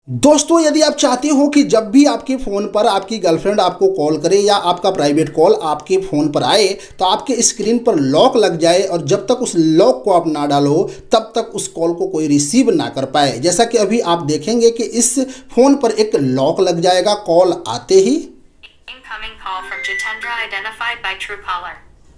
दोस्तों, यदि आप चाहते हो कि जब भी आपके फ़ोन पर आपकी गर्लफ्रेंड आपको कॉल करे या आपका प्राइवेट कॉल आपके फ़ोन पर आए तो आपके स्क्रीन पर लॉक लग जाए और जब तक उस लॉक को आप ना डालो तब तक उस कॉल को कोई रिसीव ना कर पाए। जैसा कि अभी आप देखेंगे कि इस फ़ोन पर एक लॉक लग जाएगा कॉल आते ही। Incoming call from Jitendra identified by Truecaller.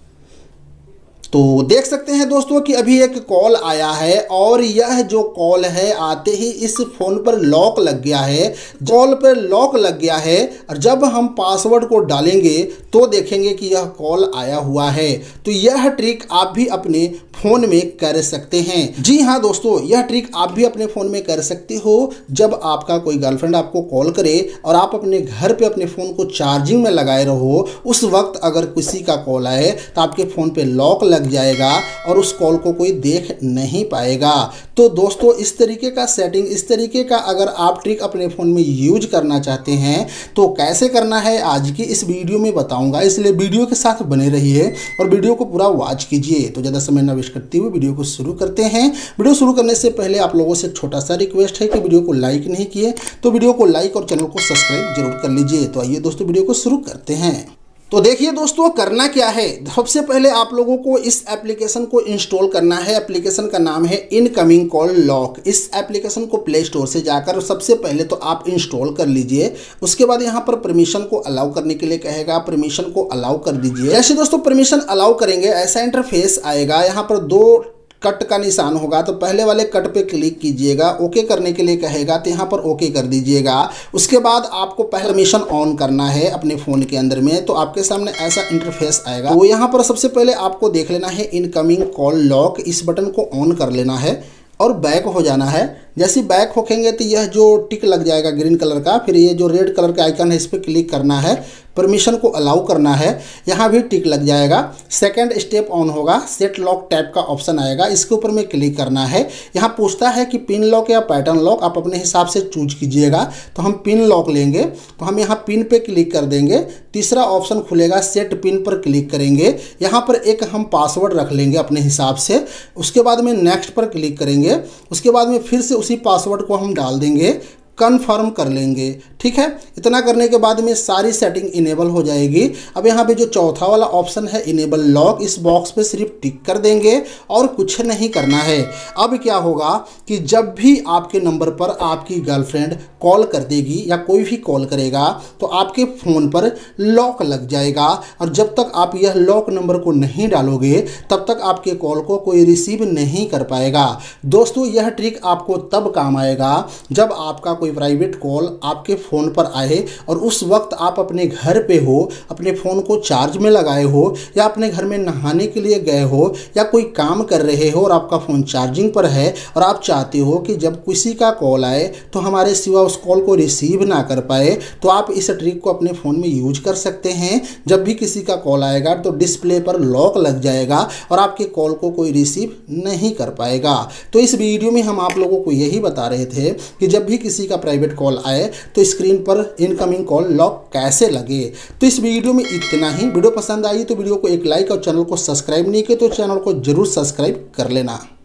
तो देख सकते हैं दोस्तों कि अभी एक कॉल आया है और यह जो कॉल है आते ही इस फ़ोन पर लॉक लग गया है, कॉल पर लॉक लग गया है और जब हम पासवर्ड को डालेंगे तो देखेंगे कि यह कॉल आया हुआ है। तो यह ट्रिक आप भी अपने फ़ोन में कर सकते हैं। जी हाँ दोस्तों, यह ट्रिक आप भी अपने फ़ोन में कर सकते हो। जब आपका कोई गर्लफ्रेंड आपको कॉल करे और आप अपने घर पे अपने फ़ोन को चार्जिंग में लगाए रहो, उस वक्त अगर किसी का कॉल आए तो आपके फ़ोन पे लॉक लग जाएगा और उस कॉल को कोई देख नहीं पाएगा। तो दोस्तों, इस तरीके का सेटिंग, इस तरीके का अगर आप ट्रिक अपने फ़ोन में यूज करना चाहते हैं तो कैसे करना है आज की इस वीडियो में बताऊंगा, इसलिए वीडियो के साथ बने रहिए और वीडियो को पूरा वॉच कीजिए। तो ज़्यादा समय न वेस्ट करते हुए वीडियो को शुरू करते हैं। वीडियो शुरू करने से पहले आप लोगों से एक छोटा सा रिक्वेस्ट है कि वीडियो को लाइक नहीं किए तो वीडियो को लाइक और चैनल को सब्सक्राइब जरूर कर लीजिए। तो आइए दोस्तों, वीडियो को शुरू करते हैं। तो देखिए दोस्तों, करना क्या है, सबसे पहले आप लोगों को इस एप्लीकेशन को इंस्टॉल करना है। एप्लीकेशन का नाम है इनकमिंग कॉल लॉक। इस एप्लीकेशन को प्ले स्टोर से जाकर सबसे पहले तो आप इंस्टॉल कर लीजिए। उसके बाद यहाँ पर परमिशन को अलाउ करने के लिए कहेगा, परमिशन को अलाउ कर दीजिए। ऐसे दोस्तों परमिशन अलाउ करेंगे ऐसा इंटरफेस आएगा। यहाँ पर दो कट का निशान होगा तो पहले वाले कट पे क्लिक कीजिएगा। ओके करने के लिए कहेगा तो यहाँ पर ओके कर दीजिएगा। उसके बाद आपको पहले परमिशन ऑन करना है अपने फ़ोन के अंदर में, तो आपके सामने ऐसा इंटरफेस आएगा। तो यहाँ पर सबसे पहले आपको देख लेना है इनकमिंग कॉल लॉक, इस बटन को ऑन कर लेना है और बैक हो जाना है। जैसे बैक होखेंगे तो यह जो टिक लग जाएगा ग्रीन कलर का, फिर ये जो रेड कलर का आइकन है इस पर क्लिक करना है, परमिशन को अलाउ करना है, यहाँ भी टिक लग जाएगा। सेकंड स्टेप ऑन होगा, सेट लॉक टैप का ऑप्शन आएगा, इसके ऊपर में क्लिक करना है। यहाँ पूछता है कि पिन लॉक या पैटर्न लॉक, आप अपने हिसाब से चूज कीजिएगा। तो हम पिन लॉक लेंगे तो हम यहाँ पिन पे क्लिक कर देंगे। तीसरा ऑप्शन खुलेगा, सेट पिन पर क्लिक करेंगे। यहाँ पर एक हम पासवर्ड रख लेंगे अपने हिसाब से। उसके बाद में नेक्स्ट पर क्लिक करेंगे। उसके बाद में फिर से उसी पासवर्ड को हम डाल देंगे, कन्फर्म कर लेंगे। ठीक है, इतना करने के बाद में सारी सेटिंग इनेबल हो जाएगी। अब यहाँ पे जो चौथा वाला ऑप्शन है इनेबल लॉक, इस बॉक्स पे सिर्फ टिक कर देंगे और कुछ नहीं करना है। अब क्या होगा कि जब भी आपके नंबर पर आपकी गर्लफ्रेंड कॉल कर देगी या कोई भी कॉल करेगा तो आपके फ़ोन पर लॉक लग जाएगा और जब तक आप यह लॉक नंबर को नहीं डालोगे तब तक आपके कॉल को कोई रिसीव नहीं कर पाएगा। दोस्तों, यह ट्रिक आपको तब काम आएगा जब आपका कोई प्राइवेट कॉल आपके फ़ोन पर आए और उस वक्त आप अपने घर पे हो, अपने फ़ोन को चार्ज में लगाए हो या अपने घर में नहाने के लिए गए हो या कोई काम कर रहे हो और आपका फ़ोन चार्जिंग पर है और आप चाहते हो कि जब किसी का कॉल आए तो हमारे सिवा उस कॉल को रिसीव ना कर पाए, तो आप इस ट्रिक को अपने फ़ोन में यूज कर सकते हैं। जब भी किसी का कॉल आएगा तो डिस्प्ले पर लॉक लग जाएगा और आपके कॉल को कोई रिसीव नहीं कर पाएगा। तो इस वीडियो में हम आप लोगों को यही बता रहे थे कि जब भी किसी का प्राइवेट कॉल आए तो स्क्रीन पर इनकमिंग कॉल लॉक कैसे लगे। तो इस वीडियो में इतना ही। वीडियो पसंद आई तो वीडियो को एक लाइक और चैनल को सब्सक्राइब नहीं किया तो चैनल को जरूर सब्सक्राइब कर लेना।